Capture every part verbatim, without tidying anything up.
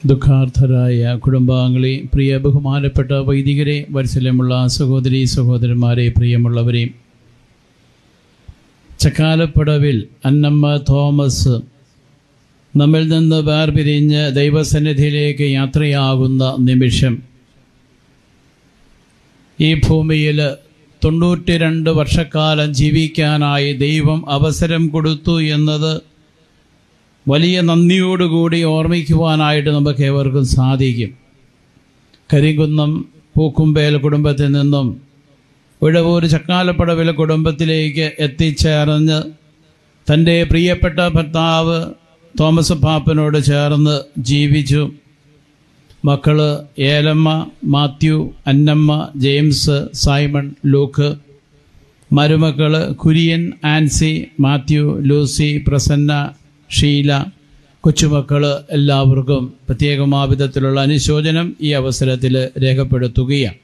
ദുഃഖാർത്ഥരായ കുടുംബാംഗങ്ങളെ, പ്രിയ ബഹുമാനപ്പെട്ട വൈദികരെ, വാത്സല്യമുള്ള സഹോദരി സഹോദരന്മാരെ, പ്രിയമുള്ളവരെ, ചക്കാലപ്പടവിൽ അന്നമ്മ തോമസ് നമ്മിൽ നിന്ന് വേർപിരിഞ്ഞ് ദൈവസന്നിധിയിലേക്ക് യാത്രയാകുന്ന നിമിഷം ഈ ഭൂമിയിൽ തൊണ്ണൂറ്റി രണ്ട് വർഷക്കാലം ജീവിക്കാനായി ദൈവം അവസരം കൊടുത്തു എന്നത് വലിയ നന്ദിയോടുകൂടി ഓർമ്മിക്കുവാനായിട്ട് നമുക്ക് ഏവർക്കും സാധിക്കും. കരിങ്കുന്നം പൂക്കുമ്പേൽ കുടുംബത്തിൽ നിന്നും ഉഴവൂർ ചക്കാലപ്പടവിൽ കുടുംബത്തിലേക്ക് എത്തിച്ചേർന്ന് തൻ്റെ പ്രിയപ്പെട്ട ഭർത്താവ് തോമസ് പാപ്പനോട് ചേർന്ന് ജീവിച്ചു. മക്കൾ ഏലമ്മ, മാത്യു, അന്നമ്മ, ജെയിംസ്, സൈമൺ, ലൂക്ക്. മരുമക്കൾ കുര്യൻ, ആൻസി, മാത്യു, ലൂസി, പ്രസന്ന, ഷീല. കൊച്ചുമക്കൾ എല്ലാവർക്കും പ്രത്യേകമായ വിധത്തിലുള്ള അനുശോചനം ഈ അവസരത്തിൽ രേഖപ്പെടുത്തുകയാണ്.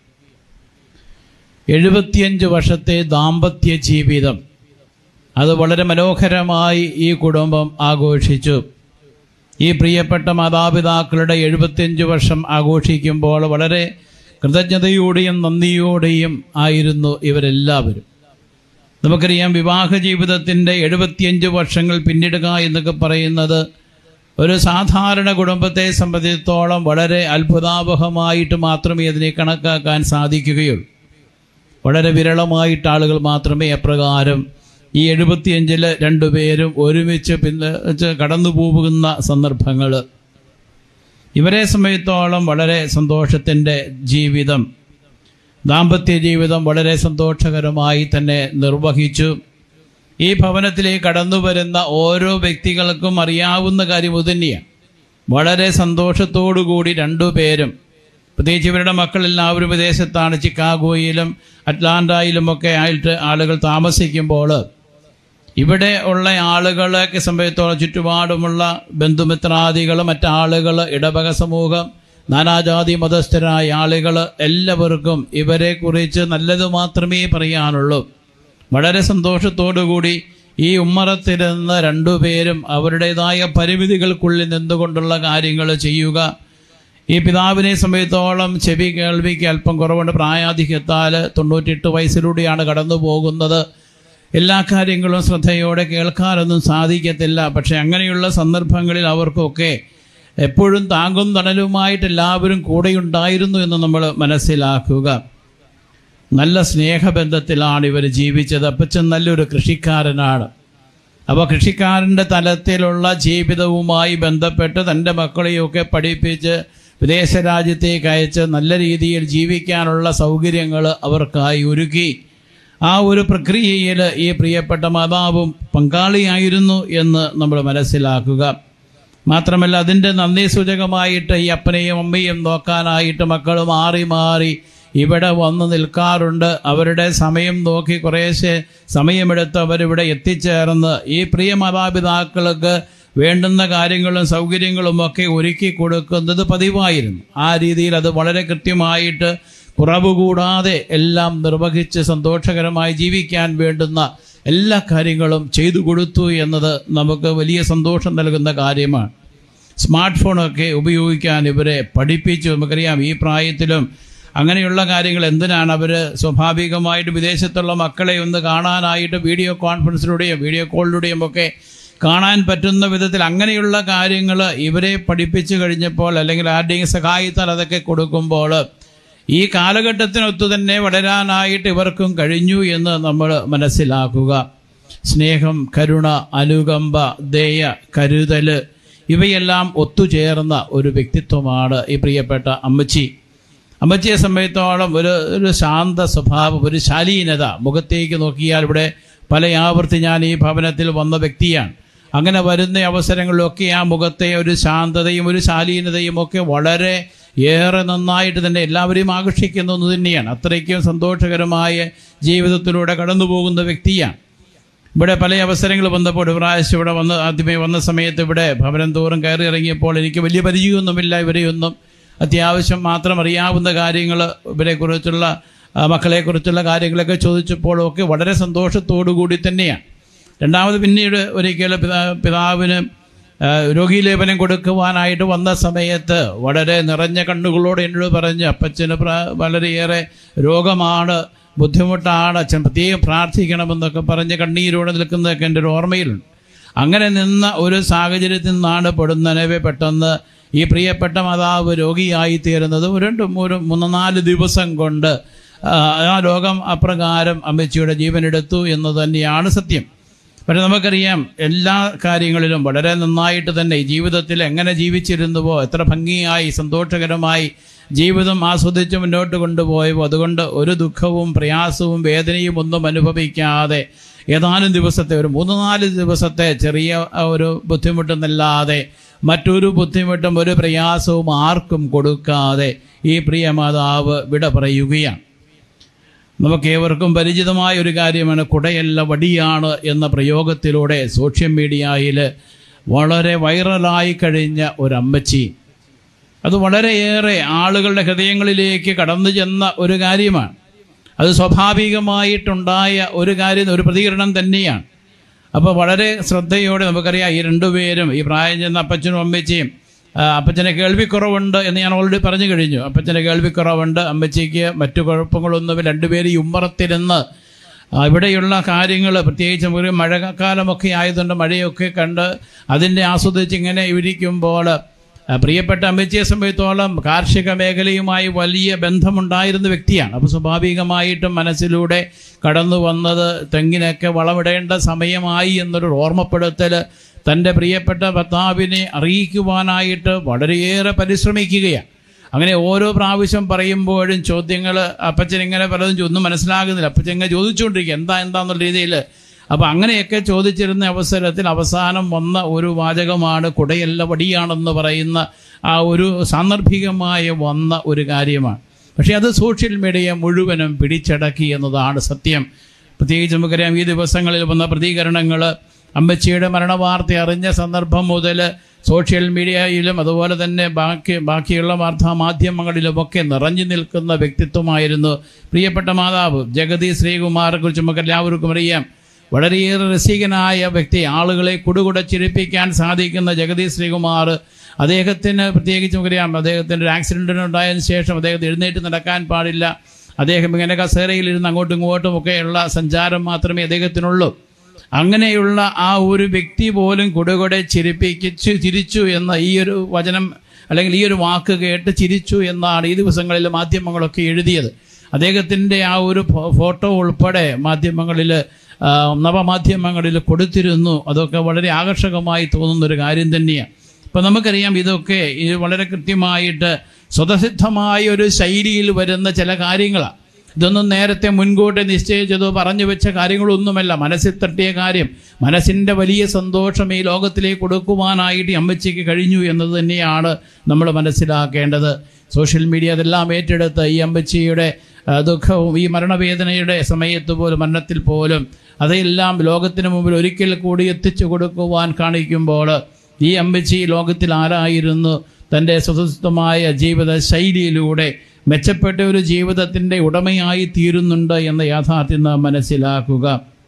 എഴുപത്തിയഞ്ച് വർഷത്തെ ദാമ്പത്യ ജീവിതം അത് വളരെ മനോഹരമായി ഈ കുടുംബം ആഘോഷിച്ചു. ഈ പ്രിയപ്പെട്ട മാതാപിതാക്കളുടെ എഴുപത്തിയഞ്ച് വർഷം ആഘോഷിക്കുമ്പോൾ വളരെ കൃതജ്ഞതയോടെയും നന്ദിയോടെയും ആയിരുന്നു ഇവരെല്ലാവരും. നമുക്കറിയാം, വിവാഹ ജീവിതത്തിൻ്റെ എഴുപത്തിയഞ്ച് വർഷങ്ങൾ പിന്നിടുക എന്നൊക്കെ പറയുന്നത് ഒരു സാധാരണ കുടുംബത്തെ സംബന്ധിച്ചിടത്തോളം വളരെ അത്ഭുതാവഹമായിട്ട് മാത്രമേ അതിനെ കണക്കാക്കാൻ സാധിക്കുകയുള്ളൂ. വളരെ വിരളമായിട്ട് ആളുകൾ മാത്രമേ അപ്രകാരം ഈ എഴുപത്തിയഞ്ചിൽ രണ്ടുപേരും ഒരുമിച്ച് പിന്നെ കടന്നു പോകുന്ന സന്ദർഭങ്ങൾ. ഇവരെ സംബന്ധിച്ചിടത്തോളം വളരെ സന്തോഷത്തിൻ്റെ ജീവിതം, ദാമ്പത്യ ജീവിതം വളരെ സന്തോഷകരമായി തന്നെ നിർവഹിച്ചു. ഈ ഭവനത്തിലേക്ക് കടന്നു വരുന്ന ഓരോ വ്യക്തികൾക്കും അറിയാവുന്ന കാര്യം ഇതുതന്നെയാണ്. വളരെ സന്തോഷത്തോടു കൂടി രണ്ടുപേരും, പ്രത്യേകിച്ച് ഇവരുടെ മക്കളെല്ലാവരും വിദേശത്താണ്, ചിക്കാഗോയിലും അറ്റ്ലാന്റയിലുമൊക്കെ ആയിട്ട് ആളുകൾ താമസിക്കുമ്പോൾ ഇവിടെ ഉള്ള ആളുകളെ സംബന്ധിച്ചോളം ചുറ്റുപാടുമുള്ള ബന്ധുമിത്രാദികൾ, മറ്റാളുകൾ, ഇടവക സമൂഹം, നാനാജാതി മതസ്ഥരായ ആളുകൾ എല്ലാവർക്കും ഇവരെക്കുറിച്ച് നല്ലത് മാത്രമേ പറയാനുള്ളൂ. വളരെ സന്തോഷത്തോടുകൂടി ഈ ഉമ്മറത്തിരുന്ന് രണ്ടുപേരും അവരുടേതായ പരിമിതികൾക്കുള്ളിൽ നിന്നുകൊണ്ടുള്ള കാര്യങ്ങൾ ചെയ്യുക. ഈ പിതാവിനെ സംബന്ധിച്ചോളം ചെവി കേൾവിക്ക് അല്പം കുറവുണ്ട്. പ്രായാധിക്യത്താൽ തൊണ്ണൂറ്റെട്ട് വയസ്സിലൂടെയാണ് കടന്നു പോകുന്നത്. എല്ലാ കാര്യങ്ങളും ശ്രദ്ധയോടെ കേൾക്കാനൊന്നും സാധിക്കത്തില്ല. പക്ഷെ അങ്ങനെയുള്ള സന്ദർഭങ്ങളിൽ അവർക്കൊക്കെ എപ്പോഴും താങ്കും തണലുമായിട്ട് എല്ലാവരും കൂടെയുണ്ടായിരുന്നു എന്ന് നമ്മൾ മനസ്സിലാക്കുക. നല്ല സ്നേഹബന്ധത്തിലാണ് ഇവർ ജീവിച്ചത്. അപ്പച്ചൻ നല്ലൊരു കൃഷിക്കാരനാണ്. അപ്പോൾ കൃഷിക്കാരൻ്റെ തലത്തിലുള്ള ജീവിതവുമായി ബന്ധപ്പെട്ട് തൻ്റെ മക്കളെയൊക്കെ പഠിപ്പിച്ച് വിദേശ രാജ്യത്തേക്ക് അയച്ച് നല്ല രീതിയിൽ ജീവിക്കാനുള്ള സൗകര്യങ്ങൾ അവർക്കായി ഒരുക്കി. ആ ഒരു പ്രക്രിയയിൽ ഈ പ്രിയപ്പെട്ട മാതാവും പങ്കാളിയായിരുന്നു എന്ന് നമ്മൾ മനസ്സിലാക്കുക. മാത്രമല്ല, അതിൻ്റെ നന്ദി സൂചകമായിട്ട് ഈ അപ്പനെയും അമ്മയും നോക്കാനായിട്ട് മക്കൾ മാറി മാറി ഇവിടെ വന്ന് നിൽക്കാറുണ്ട്. അവരുടെ സമയം നോക്കി കുറേശ്ശെ സമയമെടുത്ത് അവരിവിടെ എത്തിച്ചേർന്ന് ഈ പ്രിയ മാതാപിതാക്കൾക്ക് വേണ്ടുന്ന കാര്യങ്ങളും സൗകര്യങ്ങളും ഒക്കെ ഒരുക്കി കൊടുക്കുന്നത് പതിവായിരുന്നു. ആ രീതിയിൽ അത് വളരെ കൃത്യമായിട്ട് കുറവ് കൂടാതെ എല്ലാം നിർവഹിച്ച് സന്തോഷകരമായി ജീവിക്കാൻ വേണ്ടുന്ന എല്ലാ കാര്യങ്ങളും ചെയ്തു കൊടുത്തു എന്നത് നമുക്ക് വലിയ സന്തോഷം നൽകുന്ന കാര്യമാണ്. സ്മാർട്ട് ഫോണൊക്കെ ഉപയോഗിക്കാൻ ഇവരെ പഠിപ്പിച്ചു. നമുക്കറിയാം, ഈ പ്രായത്തിലും അങ്ങനെയുള്ള കാര്യങ്ങൾ എന്തിനാണ് അവർ സ്വാഭാവികമായിട്ട് വിദേശത്തുള്ള മക്കളെ ഒന്ന് കാണാനായിട്ട് വീഡിയോ കോൺഫറൻസിലൂടെയും വീഡിയോ കോളിലൂടെയും ഒക്കെ കാണാൻ പറ്റുന്ന വിധത്തിൽ അങ്ങനെയുള്ള കാര്യങ്ങൾ ഇവരെ പഠിപ്പിച്ചു കഴിഞ്ഞപ്പോൾ, അല്ലെങ്കിൽ ആരുടെയും സഹായത്താൽ അതൊക്കെ കൊടുക്കുമ്പോൾ ഈ കാലഘട്ടത്തിനൊത്തു തന്നെ വളരാനായിട്ട് ഇവർക്കും കഴിഞ്ഞു എന്ന് നമ്മൾ മനസ്സിലാക്കുക. സ്നേഹം, കരുണ, അനുകമ്പ, ദയ, കരുതൽ ഇവയെല്ലാം ഒത്തുചേർന്ന ഒരു വ്യക്തിത്വമാണ് ഈ പ്രിയപ്പെട്ട അമ്മച്ചി. അമ്മച്ചിയെ സംബന്ധിച്ചോളം ഒരു ഒരു ശാന്ത സ്വഭാവം, ഒരു ശാലീനത. മുഖത്തേക്ക് നോക്കിയാൽ ഇവിടെ പല ആവർത്തി ഞാൻ ഈ ഭവനത്തിൽ വന്ന വ്യക്തിയാണ്. അങ്ങനെ വരുന്ന അവസരങ്ങളിലൊക്കെ ആ മുഖത്തെ ഒരു ശാന്തതയും ഒരു ശാലീനതയും ഒക്കെ വളരെ ഏറെ നന്നായിട്ട് തന്നെ എല്ലാവരെയും ആകർഷിക്കുന്ന ഒന്ന് തന്നെയാണ്. അത്രയ്ക്കും സന്തോഷകരമായ ജീവിതത്തിലൂടെ കടന്നു പോകുന്ന വ്യക്തിയാണ്. ഇവിടെ പല അവസരങ്ങൾ വന്നപ്പോൾ ഒരു പ്രാവശ്യം ഇവിടെ വന്ന് ആദ്യമേ വന്ന സമയത്ത് ഇവിടെ ഭവനം തോറും കയറി ഇറങ്ങിയപ്പോൾ എനിക്ക് വലിയ പരിചയമൊന്നുമില്ല. ഇവരെയൊന്നും അത്യാവശ്യം മാത്രം അറിയാവുന്ന കാര്യങ്ങൾ, ഇവരെക്കുറിച്ചുള്ള മക്കളെക്കുറിച്ചുള്ള കാര്യങ്ങളൊക്കെ ചോദിച്ചപ്പോഴൊക്കെ വളരെ സന്തോഷത്തോടു കൂടി തന്നെയാണ്. രണ്ടാമത് പിന്നീട് ഒരിക്കൽ പിതാ പിതാവിന് രോഗീലേപനം കൊടുക്കുവാനായിട്ട് വന്ന സമയത്ത് വളരെ നിറഞ്ഞ കണ്ണുകളോട് എന്നോട് പറഞ്ഞ് അപ്പച്ചന് വളരെയേറെ രോഗമാണ്, ബുദ്ധിമുട്ടാണ്, അച്ഛൻ പ്രത്യേകം പ്രാർത്ഥിക്കണമെന്നൊക്കെ പറഞ്ഞ് കണ്ണീരോടെ നിൽക്കുന്നതൊക്കെ എൻ്റെ ഒരു ഓർമ്മയിലുണ്ട്. അങ്ങനെ നിന്ന ഒരു സാഹചര്യത്തിൽ നിന്നാണ് പൊടുന്നനവെ പെട്ടെന്ന് ഈ പ്രിയപ്പെട്ട മാതാവ് രോഗിയായി തീരുന്നത്. ഒരു രണ്ട് മൂന്ന് മൂന്ന് നാല് ദിവസം കൊണ്ട് ആ രോഗം അപ്രകാരം അമ്മച്ചിയുടെ ജീവനെടുത്തു എന്ന് തന്നെയാണ് സത്യം. പക്ഷെ നമുക്കറിയാം എല്ലാ കാര്യങ്ങളിലും വളരെ നന്നായിട്ട് തന്നെ ഈ ജീവിതത്തിൽ എങ്ങനെ ജീവിച്ചിരുന്നുവോ, എത്ര ഭംഗിയായി സന്തോഷകരമായി ജീവിതം ആസ്വദിച്ച് മുന്നോട്ട് കൊണ്ടുപോയവോ, അതുകൊണ്ട് ഒരു ദുഃഖവും പ്രയാസവും വേദനയും ഒന്നും അനുഭവിക്കാതെ ഏതാനും ദിവസത്തെ ഒരു മൂന്ന് നാല് ദിവസത്തെ ചെറിയ ഒരു ബുദ്ധിമുട്ടെന്നല്ലാതെ മറ്റൊരു ബുദ്ധിമുട്ടും ഒരു പ്രയാസവും ആർക്കും കൊടുക്കാതെ ഈ പ്രിയ മാതാവ് വിട പറയുകയാണ്. നമുക്കേവർക്കും പരിചിതമായ ഒരു കാര്യമാണ് കുടയല്ല വടിയാണ് എന്ന പ്രയോഗത്തിലൂടെ സോഷ്യൽ മീഡിയയിൽ വളരെ വൈറലായി കഴിഞ്ഞ ഒരമ്മച്ചി. അത് വളരെയേറെ ആളുകളുടെ ഹൃദയങ്ങളിലേക്ക് കടന്നു ചെന്ന ഒരു കാര്യമാണ്. അത് സ്വാഭാവികമായിട്ടുണ്ടായ ഒരു കാര്യം, ഒരു പ്രതികരണം തന്നെയാണ്. അപ്പോൾ വളരെ ശ്രദ്ധയോടെ നമുക്കറിയാം ഈ രണ്ടുപേരും, ഈ പ്രായം ചെന്ന അപ്പച്ചനും അമ്മച്ചിയും, അപ്പച്ചനെ കേൾവിക്കുറവുണ്ട് എന്ന് ഞാൻ ഓൾറെഡി പറഞ്ഞു കഴിഞ്ഞു. അപ്പച്ചനെ കേൾവിക്കുറവുണ്ട്, അമ്മച്ചിക്ക് മറ്റു കുഴപ്പങ്ങളൊന്നും. രണ്ടുപേരും ഈ ഉമ്മറത്തിരുന്ന് ഇവിടെയുള്ള കാര്യങ്ങൾ, പ്രത്യേകിച്ച് ഒരു മഴക്കാലമൊക്കെ ആയതുകൊണ്ട് മഴയൊക്കെ കണ്ട് അതിൻ്റെ ആസ്വദിച്ച് ഇങ്ങനെ ഇരിക്കുമ്പോൾ പ്രിയപ്പെട്ട അമ്മച്ചിയെ സംബന്ധിച്ചോളം കാർഷിക മേഖലയുമായി വലിയ ബന്ധമുണ്ടായിരുന്ന വ്യക്തിയാണ്. അപ്പോൾ സ്വാഭാവികമായിട്ടും മനസ്സിലൂടെ കടന്നു വന്നത് തെങ്ങിനൊക്കെ വളമിടേണ്ട സമയമായി എന്നൊരു ഓർമ്മപ്പെടുത്തൽ തൻ്റെ പ്രിയപ്പെട്ട ഭർത്താവിനെ അറിയിക്കുവാനായിട്ട് വളരെയേറെ പരിശ്രമിക്കുകയാണ്. അങ്ങനെ ഓരോ പ്രാവശ്യം പറയുമ്പോഴും ചോദ്യങ്ങൾ അപ്പച്ചൻ ഇങ്ങനെ പലതും ഒന്നും മനസ്സിലാകുന്നില്ല. അപ്പച്ചൻ ഇങ്ങനെ ചോദിച്ചുകൊണ്ടിരിക്കുക എന്താ എന്താന്നുള്ള രീതിയിൽ. അപ്പോൾ അങ്ങനെയൊക്കെ ചോദിച്ചിരുന്ന അവസരത്തിൽ അവസാനം വന്ന ഒരു വാചകമാണ് കുടയല്ല വടിയാണെന്ന് പറയുന്ന ആ ഒരു സാന്ദർഭികമായ വന്ന ഒരു കാര്യമാണ്. പക്ഷേ അത് സോഷ്യൽ മീഡിയ മുഴുവനും പിടിച്ചടക്കി എന്നതാണ് സത്യം. പ്രത്യേകിച്ച് നമുക്കറിയാം ഈ ദിവസങ്ങളിൽ വന്ന പ്രതികരണങ്ങൾ, അമ്മച്ചിയുടെ മരണവാർത്ത അറിഞ്ഞ സന്ദർഭം മുതൽ സോഷ്യൽ മീഡിയയിലും അതുപോലെ തന്നെ ബാക്കി ബാക്കിയുള്ള വാർത്താ മാധ്യമങ്ങളിലുമൊക്കെ നിറഞ്ഞു നിൽക്കുന്ന വ്യക്തിത്വമായിരുന്നു പ്രിയപ്പെട്ട മാതാവ് ജഗതി ശ്രീകുമാറിനെ കുറിച്ച് നമുക്ക് എല്ലാവർക്കും അറിയാം. വളരെയേറെ രസികനായ വ്യക്തി, ആളുകളെ കുടുകുടച്ചിരിപ്പിക്കാൻ സാധിക്കുന്ന ജഗതി ശ്രീകുമാർ. അദ്ദേഹത്തിന് പ്രത്യേകിച്ച് നമുക്കറിയാം, അദ്ദേഹത്തിൻ്റെ ഒരു ആക്സിഡൻറ്റിനുണ്ടായതിനു ശേഷം അദ്ദേഹത്തിന് എഴുന്നേറ്റ് നടക്കാൻ പാടില്ല. അദ്ദേഹം ഇങ്ങനെ കസേരയിലിരുന്ന് അങ്ങോട്ടും ഇങ്ങോട്ടും ഒക്കെയുള്ള സഞ്ചാരം മാത്രമേ അദ്ദേഹത്തിനുള്ളൂ. അങ്ങനെയുള്ള ആ ഒരു വ്യക്തി പോലും കുടുകുടെ ചിരിപ്പിച്ചു ചിരിച്ചു എന്ന ഈ ഒരു വചനം അല്ലെങ്കിൽ ഈ ഒരു വാക്ക് കേട്ട് ചിരിച്ചു എന്നാണ് ഈ ദിവസങ്ങളിൽ മാധ്യമങ്ങളൊക്കെ എഴുതിയത്. അദ്ദേഹത്തിൻ്റെ ആ ഒരു ഫോട്ടോ ഉൾപ്പെടെ മാധ്യമങ്ങളിൽ നവമാധ്യമങ്ങളിൽ കൊടുത്തിരുന്നു. അതൊക്കെ വളരെ ആകർഷകമായി തോന്നുന്നൊരു കാര്യം തന്നെയാണ്. ഇപ്പം നമുക്കറിയാം ഇതൊക്കെ ഇത് വളരെ കൃത്യമായിട്ട് സ്വതസിദ്ധമായ ഒരു ശൈലിയിൽ വരുന്ന ചില കാര്യങ്ങളാണ്. ഇതൊന്നും നേരത്തെ മുൻകൂട്ടി നിശ്ചയിച്ചതോ പറഞ്ഞു വെച്ച കാര്യങ്ങളൊന്നുമല്ല. മനസ്സിൽ തട്ടിയ കാര്യം, മനസ്സിൻ്റെ വലിയ സന്തോഷം ഈ ലോകത്തിലേക്ക് കൊടുക്കുവാനായിട്ട് അമ്മച്ചിക്ക് കഴിഞ്ഞു എന്നത് തന്നെയാണ് നമ്മൾ മനസ്സിലാക്കേണ്ടത്. സോഷ്യൽ മീഡിയ അതെല്ലാം ഏറ്റെടുത്ത് ഈ അമ്മച്ചിയുടെ ദുഃഖവും ഈ മരണവേദനയുടെ സമയത്ത് പോലും മരണത്തിൽ പോലും അതെല്ലാം ലോകത്തിന് മുമ്പിൽ ഒരിക്കൽ കൂടി എത്തിച്ചു കൊടുക്കുവാൻ കാണിക്കുമ്പോൾ ഈ അമ്മച്ചി ലോകത്തിൽ ആരായിരുന്നു, തൻ്റെ സ്വതസിദ്ധമായ ജീവിത ശൈലിയിലൂടെ മെച്ചപ്പെട്ട ഒരു ജീവിതത്തിൻ്റെ ഉടമയായി തീരുന്നുണ്ട് എന്ന യാഥാർത്ഥ്യം നാം മനസ്സിലാക്കുക.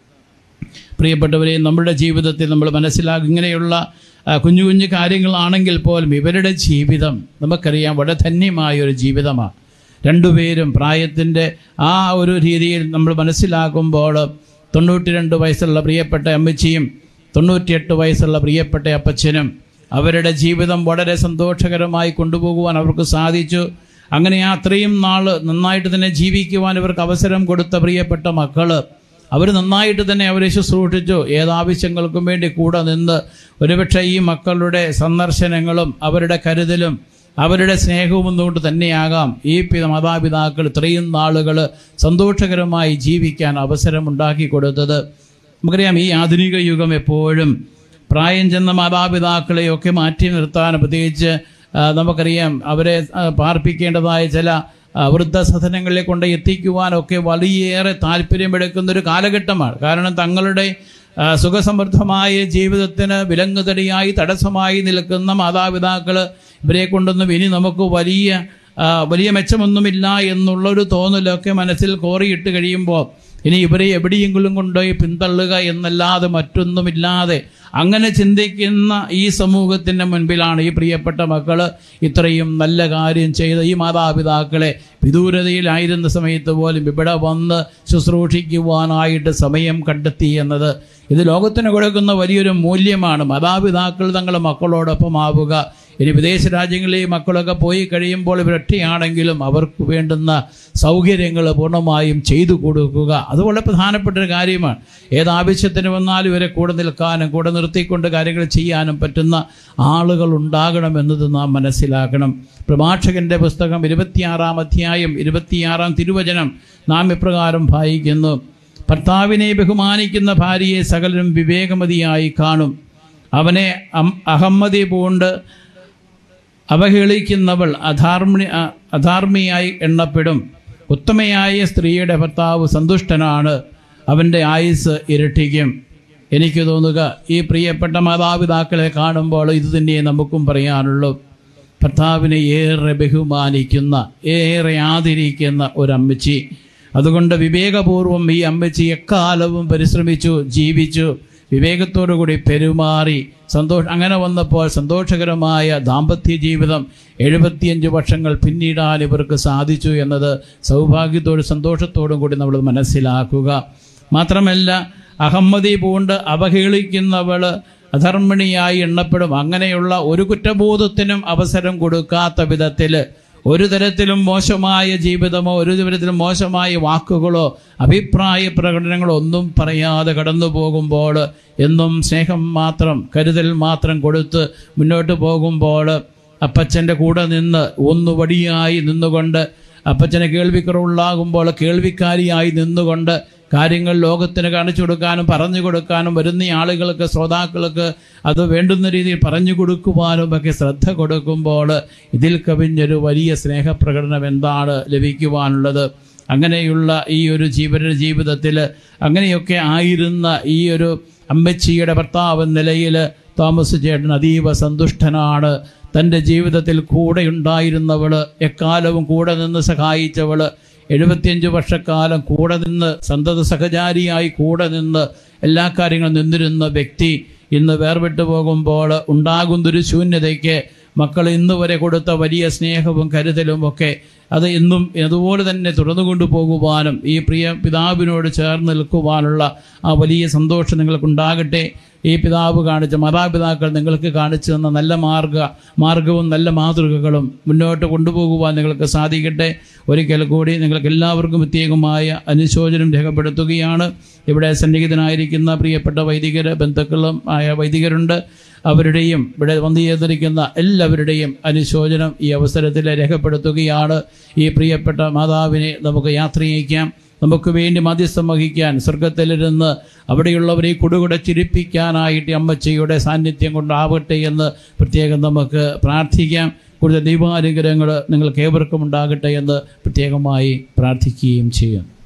പ്രിയപ്പെട്ടവരെ, നമ്മുടെ ജീവിതത്തിൽ നമ്മൾ മനസ്സിലാക്കുക ഇങ്ങനെയുള്ള കുഞ്ഞു കുഞ്ഞു കാര്യങ്ങളാണെങ്കിൽ പോലും ഇവരുടെ ജീവിതം നമുക്കറിയാം വളരെ ധന്യമായൊരു ജീവിതമാണ്. രണ്ടുപേരും പ്രായത്തിൻ്റെ ആ ഒരു രീതിയിൽ നമ്മൾ മനസ്സിലാക്കുമ്പോൾ തൊണ്ണൂറ്റി രണ്ട് വയസ്സുള്ള പ്രിയപ്പെട്ട അമ്മച്ചിയും തൊണ്ണൂറ്റിയെട്ട് വയസ്സുള്ള പ്രിയപ്പെട്ട അപ്പച്ചനും അവരുടെ ജീവിതം വളരെ സന്തോഷകരമായി കൊണ്ടുപോകുവാൻ അവർക്ക് സാധിച്ചു. അങ്ങനെ ആ അത്രയും നാൾ നന്നായിട്ട് തന്നെ ജീവിക്കുവാൻ ഇവർക്ക് അവസരം കൊടുത്ത പ്രിയപ്പെട്ട മക്കൾ, അവർ നന്നായിട്ട് തന്നെ അവരെ ശുശ്രൂഷിച്ചു. ഏതാവശ്യങ്ങൾക്കും വേണ്ടി കൂടെ നിന്ന് ഒരുപക്ഷെ ഈ മക്കളുടെ സന്ദർശനങ്ങളും അവരുടെ കരുതലും അവരുടെ സ്നേഹവും ഒന്നുകൊണ്ട് തന്നെയാകാം ഈ മാതാപിതാക്കൾ ഇത്രയും നാളുകൾ സന്തോഷകരമായി ജീവിക്കാൻ അവസരമുണ്ടാക്കി കൊടുത്തത്. നമുക്കറിയാം ഈ ആധുനിക യുഗം എപ്പോഴും പ്രായം ചെന്ന മാതാപിതാക്കളെയൊക്കെ മാറ്റി നിർത്താൻ, പ്രത്യേകിച്ച് നമുക്കറിയാം അവരെ പാർപ്പിക്കേണ്ടതായ ചില വൃദ്ധസദനങ്ങളിലെ കൊണ്ട് എത്തിക്കുവാനൊക്കെ വലിയേറെ താല്പര്യമെടുക്കുന്നൊരു കാലഘട്ടമാണ്. കാരണം തങ്ങളുടെ സുഖസമൃദ്ധമായ ജീവിതത്തിന് വിലങ്ങുതടിയായി തടസ്സമായി നിൽക്കുന്ന മാതാപിതാക്കൾ ഇവരെ കൊണ്ടൊന്നും ഇനി നമുക്ക് വലിയ വലിയ മെച്ചമൊന്നുമില്ല എന്നുള്ളൊരു തോന്നലൊക്കെ മനസ്സിൽ കോറിയിട്ട് കഴിയുമ്പോൾ ഇനി ഇവരെ എവിടെയെങ്കിലും കൊണ്ടുപോയി പിന്തള്ളുക എന്നല്ലാതെ മറ്റൊന്നുമില്ലാതെ അങ്ങനെ ചിന്തിക്കുന്ന ഈ സമൂഹത്തിൻ്റെ മുൻപിലാണ് ഈ പ്രിയപ്പെട്ട മക്കൾ ഇത്രയും നല്ല കാര്യം ചെയ്ത ഈ മാതാപിതാക്കളെ വിദൂരതയിലായിരുന്ന സമയത്ത് പോലും ഇവിടെ വന്ന് ശുശ്രൂഷിക്കുവാനായിട്ട് സമയം കണ്ടെത്തി എന്നത് ഇത് ലോകത്തിന് കൊടുക്കുന്ന വലിയൊരു മൂല്യമാണ്. മാതാപിതാക്കൾ തങ്ങളുടെ മക്കളോടൊപ്പം ആവുക. ഇനി വിദേശ രാജ്യങ്ങളിൽ മക്കളൊക്കെ പോയി കഴിയുമ്പോൾ ഇവരൊറ്റയാണെങ്കിലും അവർക്ക് വേണ്ടുന്ന സൗകര്യങ്ങൾ പൂർണ്ണമായും ചെയ്തു കൊടുക്കുക. അത് വളരെ പ്രധാനപ്പെട്ടൊരു കാര്യമാണ്. ഏതാവശ്യത്തിന് വന്നാലും ഇവരെ കൂടെ നിൽക്കാനും കൂടെ നിർത്തിക്കൊണ്ട് കാര്യങ്ങൾ ചെയ്യാനും പറ്റുന്ന ആളുകൾ ഉണ്ടാകണമെന്നത് നാം മനസ്സിലാക്കണം. പ്രഭാഷകന്റെ പുസ്തകം ഇരുപത്തിയാറാം അധ്യായം ഇരുപത്തിയാറാം തിരുവചനം നാം ഇപ്രകാരം വായിക്കുന്നു: ഭർത്താവിനെ ബഹുമാനിക്കുന്ന ഭാര്യയെ സകലരും വിവേകമതിയായി കാണും. അവനെ അഹമ്മതി പൂണ്ട് അവഹേളിക്കുന്നവൾ അധാർമ്മി അധാർമ്മിയായി എണ്ണപ്പെടും. ഉത്തമയായ സ്ത്രീയുടെ ഭർത്താവ് സന്തുഷ്ടനാണ്, അവൻ്റെ ആയുസ് ഇരട്ടിക്കും. എനിക്ക് തോന്നുക ഈ പ്രിയപ്പെട്ട മാതാപിതാക്കളെ കാണുമ്പോൾ ഇത് തന്നെ നമുക്കും പറയാനുള്ളൂ. ഭർത്താവിനെ ഏറെ ബഹുമാനിക്കുന്ന, ഏറെ ആദരിക്കുന്ന ഒരമ്മച്ചി. അതുകൊണ്ട് വിവേകപൂർവം ഈ അമ്മച്ചി എക്കാലവും പരിശ്രമിച്ചു, ജീവിച്ചു, വിവേകത്തോടു കൂടി പെരുമാറി സന്തോഷം. അങ്ങനെ വന്നപ്പോൾ സന്തോഷകരമായ ദാമ്പത്യ ജീവിതം എഴുപത്തിയഞ്ച് വർഷങ്ങൾ പിന്നിടാൻ ഇവർക്ക് സാധിച്ചു എന്നത് സൗഭാഗ്യത്തോടും സന്തോഷത്തോടും കൂടി നമ്മൾ മനസ്സിലാക്കുക. മാത്രമല്ല, അഹമ്മതി പൂണ്ട് അവഹേളിക്കുന്നവൾ അധർമ്മിണിയായി എണ്ണപ്പെടും. അങ്ങനെയുള്ള ഒരു കുറ്റബോധത്തിനും അവസരം കൊടുക്കാത്ത വിധത്തിൽ ഒരു തരത്തിലും മോശമായ ജീവിതമോ ഒരു തരത്തിലും മോശമായ വാക്കുകളോ അഭിപ്രായ പ്രകടനങ്ങളോ ഒന്നും പറയാതെ കടന്നു പോകുമ്പോൾ, എന്നും സ്നേഹം മാത്രം, കരുതൽ മാത്രം കൊടുത്ത് മുന്നോട്ട് പോകുമ്പോൾ, അപ്പച്ചൻ്റെ കൂടെ നിന്ന് ഒന്നുവടിയായി നിന്നുകൊണ്ട്, അപ്പച്ചനെ കേൾവിക്കുറവുണ്ടാകുമ്പോൾ കേൾവിക്കാരിയായി നിന്നുകൊണ്ട് കാര്യങ്ങൾ ലോകത്തിന് കാണിച്ചു കൊടുക്കാനും പറഞ്ഞു കൊടുക്കാനും വരുന്ന ആളുകൾക്ക്, ശ്രോതാക്കൾക്ക് അത് വേണ്ടുന്ന രീതിയിൽ പറഞ്ഞു കൊടുക്കുവാനും ഒക്കെ ശ്രദ്ധ കൊടുക്കുമ്പോൾ ഇതിൽ കവിഞ്ഞൊരു വലിയ സ്നേഹപ്രകടനം എന്താണ് ലഭിക്കുവാനുള്ളത്? അങ്ങനെയുള്ള ഈ ഒരു ജീവന ജീവിതത്തിൽ അങ്ങനെയൊക്കെ ആയിരുന്ന ഈ ഒരു അമ്മച്ചിയുടെ ഭർത്താവ് നിലയിൽ തോമസ് ചേട്ടൻ അതീവ സന്തുഷ്ടനാണ്. തൻ്റെ ജീവിതത്തിൽ കൂടെ ഉണ്ടായിരുന്നവൾ, എക്കാലവും കൂടെ നിന്ന് സഹായിച്ചവൾ, എഴുപത്തിയഞ്ച് വർഷക്കാലം കൂടെ നിന്ന് സന്തത സഹചാരിയായി കൂടെ നിന്ന് എല്ലാ കാര്യങ്ങളും നിന്നിരുന്ന വ്യക്തി ഇന്ന് വേർപെട്ടു പോകുമ്പോൾ ഉണ്ടാകുന്നൊരു ശൂന്യതയ്ക്ക് മക്കൾ ഇന്ന് വരെ കൊടുത്ത വലിയ സ്നേഹവും കരുതലും ഒക്കെ അത് ഇന്നും അതുപോലെ തന്നെ തുടർന്നു കൊണ്ടുപോകുവാനും ഈ പ്രിയ പിതാവിനോട് ചേർന്ന് നിൽക്കുവാനുള്ള ആ വലിയ സന്തോഷം നിങ്ങൾക്കുണ്ടാകട്ടെ. ഈ പിതാവ് കാണിച്ച, മാതാപിതാക്കൾ നിങ്ങൾക്ക് കാണിച്ചു തന്ന നല്ല മാർഗ മാർഗവും നല്ല മാതൃകകളും മുന്നോട്ട് കൊണ്ടുപോകുവാൻ നിങ്ങൾക്ക് സാധിക്കട്ടെ. ഒരിക്കൽ കൂടി നിങ്ങൾക്ക് എല്ലാവർക്കും പ്രത്യേകമായ അനുശോചനം രേഖപ്പെടുത്തുകയാണ്. ഇവിടെ സന്നിഹിതനായിരിക്കുന്ന പ്രിയപ്പെട്ട വൈദികർ, ബന്ധുക്കളും ആയ വൈദികരുണ്ട്. അവരുടെയും ഇവിടെ വന്നു ചേർന്നിരിക്കുന്ന എല്ലാവരുടെയും അനുശോചനം ഈ അവസരത്തിൽ രേഖപ്പെടുത്തുകയാണ്. ഈ പ്രിയപ്പെട്ട മാതാവിനെ നമുക്ക് യാത്രയയക്കാം. നമുക്ക് വേണ്ടി മധ്യസ്ഥം വഹിക്കാൻ സ്വർഗത്തിലിരുന്ന് അവിടെയുള്ളവരെ കുടുകുടെ ചിരിപ്പിക്കാനായിട്ട് അമ്മച്ചിയുടെ സാന്നിധ്യം കൊണ്ടാവട്ടെ എന്ന് പ്രത്യേകം നമുക്ക് പ്രാർത്ഥിക്കാം. കൂടുതൽ ദൈവാനുഗ്രഹങ്ങൾ നിങ്ങൾക്ക് ഏവർക്കും ഉണ്ടാകട്ടെ എന്ന് പ്രത്യേകമായി പ്രാർത്ഥിക്കുകയും ചെയ്യും.